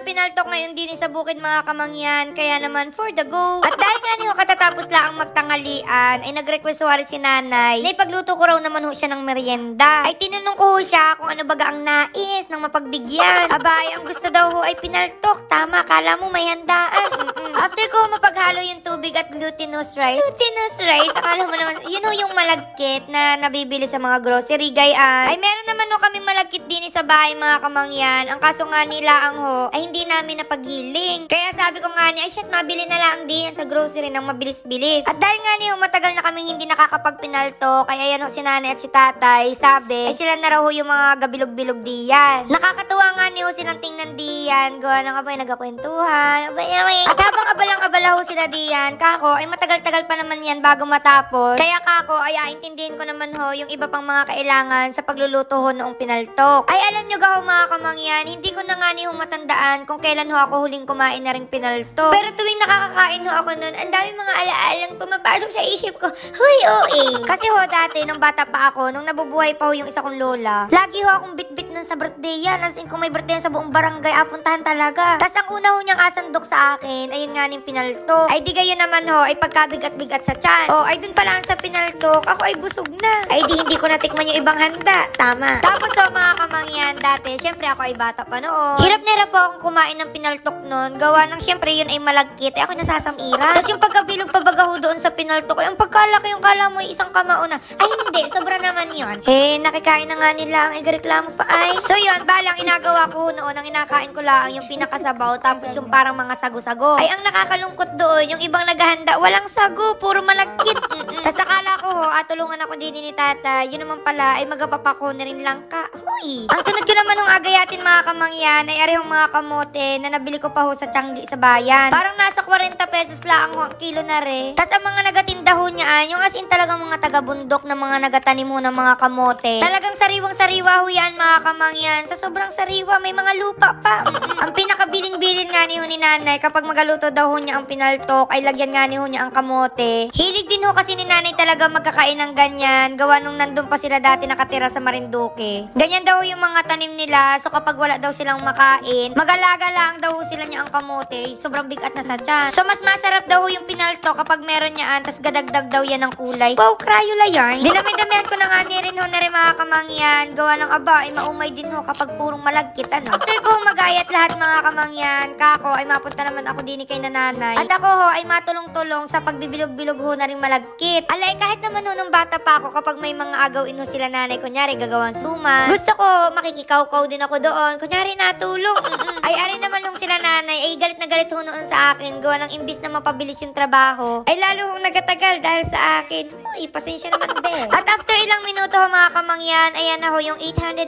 pinaltok ngayon din sa bukid mga kamangyan, kaya naman for the go. At dahil nga niyo katatapos lang magtanghalian, ay nag-request ho rin si nanay na ipagluto ko raw naman ho siya ng merienda. Ay tinanong ko ho siya kung ano baga ang nais ng mapagbigyan. Abay, ang gusto daw ho ay pinaltok. Tama, kala mo may handaan. After ko mapaghalo yung tubig at glutinous rice. Glutinous rice, akala mo naman, yun ho yung malagkit na nabibili sa mga grocery, gayaan. Ay meron naman ho kami malagkit din sa bahay mga kamangyan. Ang kaso nga nila ang ho, ay hindi namin napaghiling. Kaya sabi ko nga ni, ay shit, mabili na lang diyan sa grocery ng mabilis-bilis. At dahil nga niyo, matagal na kaming hindi nakakapagpinalto, kaya yan ho si nanay at si tatay, sabi, ay sila na raw ho yung mga gabilog-bilog diyan. Nakakatuwa nga niyo silang tingnan diyan, gawa ng abay nagkakwentuhan, abay. At habang abalang-abala ho sila diyan, kako, ay matagal-tagal pa naman yan bago matapos. Kaya kako, ay intindihin ko naman ho yung iba pang mga kailangan sa pagluluto ho noong pinaltok. Ay alam nyo gaho mga kamangyan, hindi ko na nga niyo matandaan kung kailan ho ako huling kumain na ring pinaltok. Pero tuwing nakakakain ho ako nun, ang dami mga alaalang pumapasok sa isip ko. Huy, Kasi ho dati, nung bata pa ako, nung nabubuhay pa ho yung isa kong lola, lagi ho akong bit-bit nun sa birthday yan. As in, kung may birthday sa buong barangay, apuntahan talaga. Tas ang una ho niyang asandok sa akin, ayun nga ning pinaltok. Ay di gayon naman ho, ay pagkabigat-bigat sa tiyan. Ay dun pa lang sa pinaltok, ako ay busog na. Ay di hindi ko natikman yung ibang handa. Tama. Tapos ho mga kamangyan, dati, syempre ako ay bata pa noon. Hirap na hirap po akong kumain ng pinaltok nun. Gawa ng syempre yun ay malagkit. Ay ako nasasamira. Tapos yung pagkabilog pabagaho doon sa pinaltok, ay ang pagkalaki yung kala mo isang kamao na. Ay hindi, sobra naman yun. Nakikain na nga nila ang igareklamo pa ay. So yun, balang inagawa ko noon, ang inakain ko lang yung pinakasabaw, tapos yung parang mga sago-sago. Ay ang nakakalungkot doon, yung ibang naghahanda, walang sago, puro malagkit. Tapos akala ko tulungan ako din ni tata. Yun naman pala, ay magapapako na rin lang ka. Huy! Ang sunod ko naman ng agayatin mga kamangyan, ay arehong mga kamote na nabili ko pa ho sa Tianggi sa bayan. Parang nasa 40 pesos lang ang kilo na rin. Tapos ang mga nagatinda ho niyan, yung as in talagang mga taga-bundok na mga nagatanim ho ng mga kamote. Talagang sariwang-sariwa ho yan mga kamangyan. Sa sobrang sariwa, may mga lupa pa. Ang pinakabilin-bilin nga ni ho ni nanay, kapag magaluto daw ho niya ang pinaltok, ay lagyan nga ni ho niya ang kamote. Hilig din ho kasi ni nanay talaga magkakain ng ganyan. Gawa nung nandun pa sila dati nakatira sa Marinduque. Ganyan daw yung mga tanim nila. So kapag wala daw silang makain, mag-alaga lang daw sila niya ang kamote. Sobrang bigat na sa tiyan. So mas masarap daw yung pinaltok kapag meron niyaan, tas gadagdag daw yan ng kulay. Wow, Crayola yarn. Dinami-damihan ko na nga ni rin ho na rin mga kamangyan. Gawa ng aba, ay maumay din ho kapag purong malagkit, ano. After ko magayat lahat mga kamangyan, kako ay mapunta naman ako din kay nanay. At ako ho ay matulong-tulong sa pagbibilog-bilog ho na rin malagkit. Alay, kahit naman ho nung bata pa ako, kapag may mga agawin ho sila nanay, kunyari gagawang suman, gusto ko makikikaw-kaw din ako doon. Kunyari natulong. Ay arin naman nung sila nanay, ay galit na galit ho noon sa akin. Gawa ng imbis na mapabilis yung trabaho, ay lalo hong nagatagal dahil sa akin. Uy, pasensya naman din. At after ilang minuto ho mga kamangyan, ayan na ho yung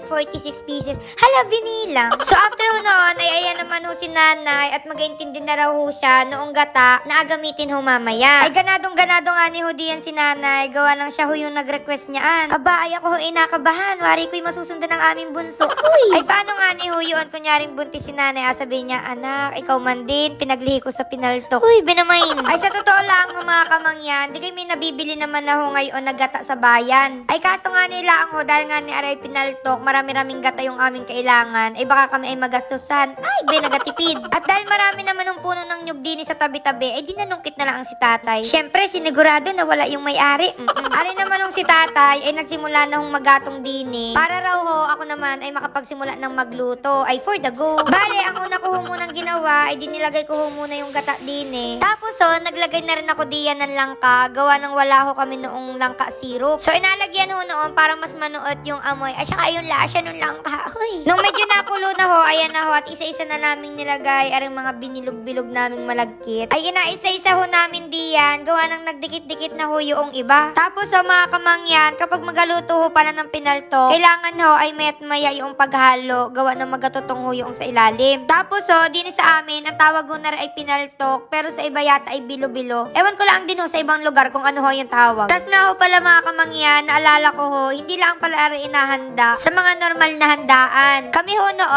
846 pieces. Hala, binilang. So after ho noon, ay ayan naman ho si nanay at mag-intindi na raw ho siya noong gata na agamitin ho mamaya. Ay ganadong-ganado nga ni ho diyan si nanay. Gawa ng siya ho yung nag-request niyaan. Aba, ay ako ho inakabahan. Wari ko'y masusundan ng aming bunso. Uy! Ay paano nga ni ho yun? Kunyaring buntis si nanay, sabihin niya, anak, ikaw man din, pinaglihi ko sa pinaltok. Uy, binamain. Ay sa totoo lang mga kamangyan, di kayo may nabibili naman na ho ngayon nagata sa bayan. Ay kaso nga nila ang ho, dahil nga ni aray pinaltok, marami-raming gata yung aming kailangan, ay baka kami ay magastusan. Ay, nagatipid. At dahil marami naman ng puno ng nyug din sa tabi-tabi, ay dinanungkit na lang ang si tatay. Syempre, sinigurado na wala yung may-ari. Ari naman nung si tatay, ay nagsimula na hong magatong dini. Para raw ho, ako naman ay makapagsimula ng magluto, ay for the go. Bale, ang una ko ho munang ginawa, ay dinilagay ko ho muna yung gata dini. Tapos ho, naglagay na rin ako diyan ng langka, gawa ng wala ho kami noong langka syrup. So, inalagyan ho noon para mas manuot yung amoy, at saka yung lasa nung langka. Uy. Nung medyo nakulo na ho, ayan na ho, at isa-isa na naming nilagay ang mga binilog-bilog naming malagkit. Ay inaisa-isa ho namin diyan, gawa ng nagdikit-dikit na ho yung iba. Tapos ho mga kamangyan, kapag magaluto ho pala ng pinaltok, kailangan ho ay mayat maya yung paghalo, gawa ng magatutong ho yung sa ilalim. Tapos ho, din sa amin, ang tawag ho na rin ay pinaltok, pero sa iba yata ay bilo-bilo. Ewan ko lang din ho sa ibang lugar kung ano ho yung tawag. Tas nga ho pala mga kamangyan, naalala ko ho, hindi lang pala rin inahanda sa mga normal na handaan. Kami ho noon,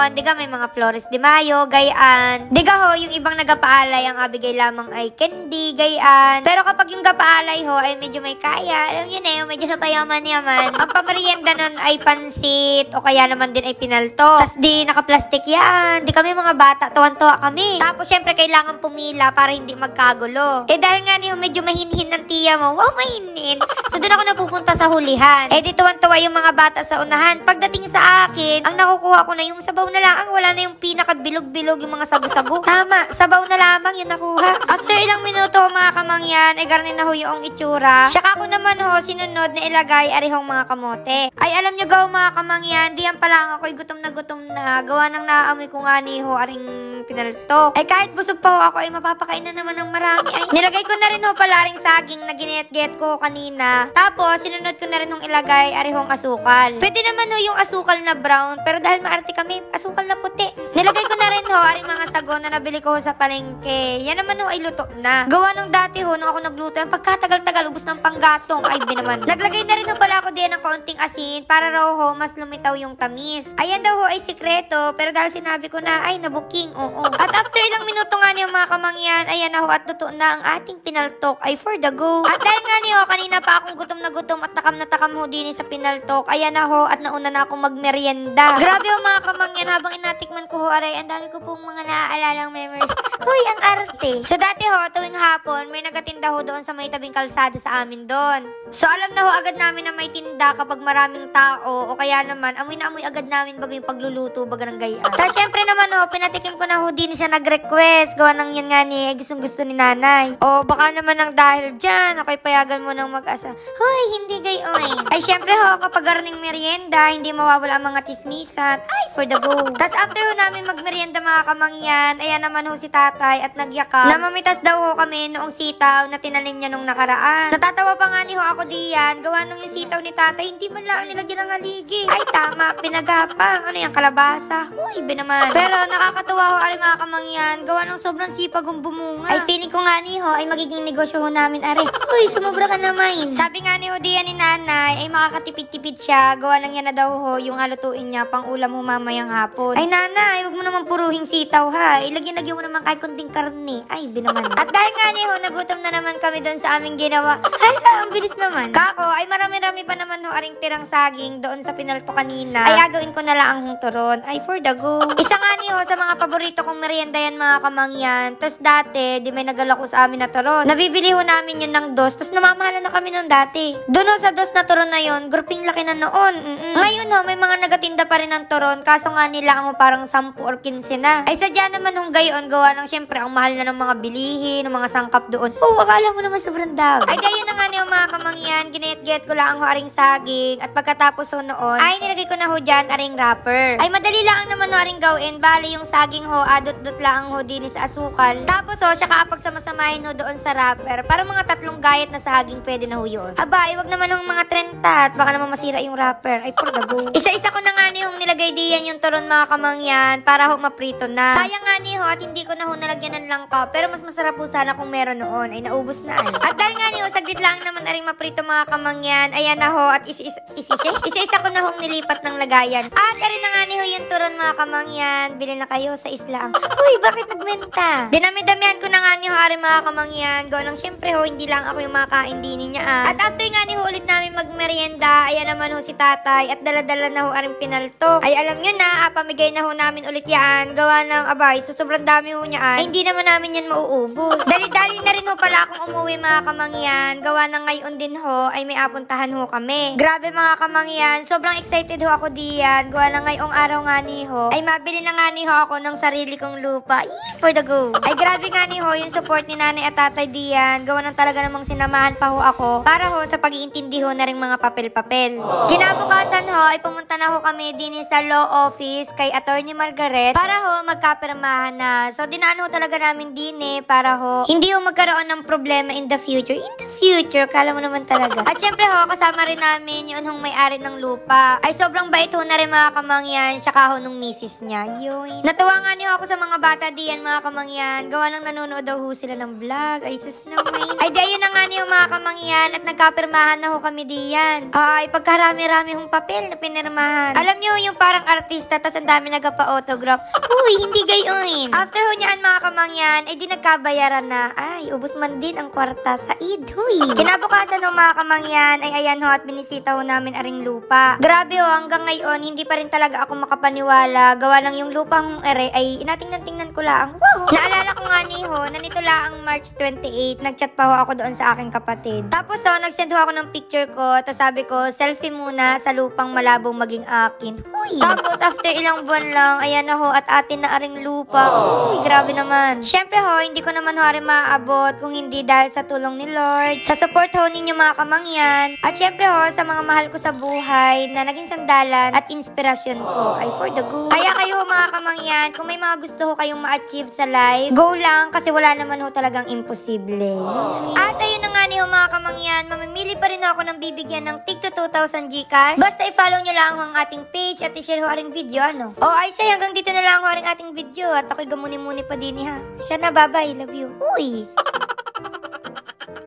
naman, diga may mga Flores de Mayo, gayaan. Diga ho, yung ibang nagapaalay, ang abigay lamang ay candy, gayaan. Pero kapag yung gapaalay ho ay medyo may kaya, alam nyo na yung medyo napayaman-yaman. Ang pamerienda nun ay pansit, o kaya naman din ay pinalto. Tas di nakaplastik yan. Di kami mga bata, tuwan-tuwa kami. Tapos syempre kailangan pumila para hindi magkagulo. Dahil nga niyo medyo mahinhin ng tiya mo, wow mahinhin. So doon ako napupunta sa hulihan. Di tuwan-tuwa yung mga bata sa unahan. Pagdating sa akin, ang nakukuha ko na yung sabaw na lang, wala na yung pinakabilog-bilog yung mga sago-sago. Tama, sabaw na lamang yung nakuha. After ilang minuto mga kamangyan, ay garnin na ho yung itsura. Saka ko naman ho, sinunod na ilagay arihong mga kamote. Ay alam nyo gaw mga kamangyan, diyan pa lang ako'y gutom na. Gawa ng naamoy ko nga ni ho aring pinaltok. Ay kahit busog pa ho ako, ay mapapakain na naman ng marami. Ay nilagay ko na rin ho pala aring saging na ginayat-gayat ko kanina. Tapos sinunod ko na rin hong ilagay arihong asukal. Pwede naman ho yung asukal na brown, pero dahil maarte kami, asukal na puti. Nilagay ko na rin ho aring mga sago na nabili ko ho sa palengke. Yan naman ho ay luto na. Gawa nung dati ho, nung ako nagluto, yung pagkatagal-tagal, ubos ng panggatong. Ay binaman. Naglagay na rin ho pala ako diyan ng kaunting asin para raw ho mas lumitaw yung tamis. Ayan daw ho ay sikreto, pero dahil sinabi ko na, ay nabuking, oo. At after ilang minuto nga niyo mga kamangyan, ayan na ho at luto na ang ating pinaltok ay for the go. At dahil nga niyo, kanina pa akong gutom na gutom at takam na takam ho din sa pinaltok, ayan na ho at nauna na akong magmerienda. Grabe ho mga kamangyan, habang inatikman ko ho aray, ang dami ko pong mga naaalalang memories. Hoy, ang arte. So dati ho, tuwing hapon, may nagatinda ho doon sa may tabing kalsada sa amin doon. So alam na ho agad namin na may tinda kapag maraming tao o kaya naman amoy na amoy agad namin bago yung pagluluto baga ng gayaan. Tapos syempre naman ho, pinatikim ko na ho din siya nag-request. Gawa ng yan nga ni, gustong gusto ni nanay. O baka naman ang dahil dyan, ako'y payagan mo ng mag-asa. Hoy, hindi gayon. Ay syempre ho, kapag garning merienda, hindi mawawala ang mga chismisan. Ay, for the go. Tapos after ho namin magmerienda mga kamangyan, ayan naman ho si tatay at nagyakap. Namamitas daw ho kami noong sitaw na tinanim niya nung nakaraan. Natatawa pa nga ni ho ako diyan, gawa nung yung sitaw ni tatay, hindi man lang nilagyan ng haligi. Ay tama, pinagapang. Ano yung kalabasa? Uy, binaman. Pero nakakatuwa ho ari mga kamangyan, gawa nung sobrang sipag ang bumunga. Ay feeling ko nga ni ho, ay magiging negosyo ho namin ari. Uy, sumobra ka naman. Sabi nga ni ho diyan ni nanay, ay makakatipid-tipid siya, gawa nang yan na daw ho yung halutuin niya pang ulam ho mamayang hapon. Ay nanay, wag mo naman puruhing sitaw ha. Ilagyan mo naman kahit kunting karne. Ay, binaman. At dahil nga ni ho, nagutom na naman kami doon sa aming ginawa. Hala, ang bilis naman. Kako, ay marami-rami pa naman ho aring tirang saging doon sa pinalto kanina. Ay agawin ko na lang ang turon. Ay, for the go. Isa nga ni ho sa mga paborito kong merienda yan mga kamangyan. Tapos dati, di may nagalako sa amin na turon. Nabibili ho namin yun ng dos. Tapos namamahala na kami noon dati. Doon ho sa dos na turon na yun, gruping laki na noon. Ngayon ho, may mga nagatinda pa rin ng turon. Kaso nga nila ang parang 10 or 15 na. Ay sadya naman hong gayon, gawa ng syempre ang mahal na ng mga bilihin, ng mga sangkap doon. Oh, akala mo naman sobrang dami. Ay gayon na nga niyo mga kamangyan, ginayat-gayat ko lang ho aring saging. At pagkatapos ho noon, ay nilagay ko na ho dyan aring wrapper. Ay madali lang naman ho aring gawin. Bali yung saging ho, adot-dot lang ho din sa asukal. Tapos ho, siya kaapag samasamahin ho doon sa wrapper. Para mga 3 gayat na saging pwede na ho yun. Aba, ay wag naman hong mga 30 at baka naman masira yung wrapper. Ay for the go. Isa-isa ko na nga ni hong nilagay diyan yung turon mga kamangyan para ho maprito na. Sayang nga ni ho at hindi ko na ho nalagyan ng langka. Pero mas masarap po sana kung meron noon. Ay naubos na ay. At dahil nga ni ho, saglit lang naman aring maprito mga kamangyan. Ayan na ho at isa-isa ko na hong nilipat ng lagayan. At arin na nga ni ho yung turon mga kamangyan. Bili na kayo sa isla. Uy, bakit nagbenta? Dinami-damihan ko na nga ni ho aring mga kamangyan. Gawa ng syempre ho, hindi lang ako yung makain din niya. At after nga ni ho ulit namin magmerienda, ayan naman ho si tatay at dala-dala na ho aring pinaltok. Ay alam nyo na, pamigay na ho namin ulit yan. Gawa ng abay, so sobrang dami ho niya ay hindi naman namin yan mauubos. Dali-dali na rin ho pala akong umuwi mga kamangyan. Gawa ng ngayon din ho ay may apuntahan ho kami. Grabe mga kamangyan, sobrang excited ho ako diyan. Gawa ng ngayong araw nga ni ho ay mabili na nga ni ho ako ng sarili kong lupa. For the go. Ay grabe nga ni ho yung support ni nanay at tatay diyan. Gawa ng talaga namang sinamahan pa ho ako para ho sa pag-iintindi ho na rin mga papel-papel. Kinabukasan ho ay pumunta na ho kami din sa law office kay Attorney Margaret para ho ho, magkapirmahan na. So, dinaan ho talaga namin din para ho, hindi ho magkaroon ng problema in the future. In the future, kala mo naman talaga. At syempre ho, kasama rin namin yung hong may-ari ng lupa. Ay, sobrang bait ho na rin mga kamangyan, saka ho nung misis niya. Yun. Natuwa nga niyo ako sa mga bata diyan, mga kamangyan. Gawa nang nanonood daw ho sila ng vlog. Ay, sus naman. Ay, di ayun na nga niyo mga kamangyan at nagkapirmahan na ho kami diyan. Ay, pagkarami-rami hong papel na pinirmahan. Alam niyo yung parang artista, tas ang dami nagpa-autograph. Uy, hindi gayon. After ho niyaan mga kamangyan, ay di nagkabayaran na. Ay, ubos man din ang kwarta sa id. Huy. Kinabukasan ho mga kamangyan, ay ayan ho at binisita ho namin aring lupa. Grabe ho, hanggang ngayon, hindi pa rin talaga ako makapaniwala. Gawa lang yung lupang ere ay inatingnan-tingnan ko lang. Wow! Naalala ko nga ni ho, na nito lang March 28, nagchat pa ho ako doon sa aking kapatid. Tapos ho, nagsend ho ako ng picture ko, tapos sabi ko, selfie muna sa lupang malabong maging akin. Huy. Tapos after ilang buwan lang, ayan na ho at atin na aring lupa. Uy, grabe naman. Syempre ho, hindi ko naman ho aring maaabot kung hindi dahil sa tulong ni Lord, sa support ho ninyo mga kamangyan, at syempre ho, sa mga mahal ko sa buhay na naging sandalan at inspirasyon ko ay for the good. Kaya kayo mga kamangyan, kung may mga gusto ho kayong ma-achieve sa life, go lang kasi wala naman ho talagang imposible. At ayun na nga niyo mga kamangyan, mamimili pa rin ako ng bibigyan ng tig to 2,000 Gcash. Basta i-follow nyo lang ang ating page at i-share ho aring video, ano? O ay siya, hanggang dito na lang ho aring ating video at ako'y gamuni-muni pa din ha. Siya na, bye-bye, love you. Uy!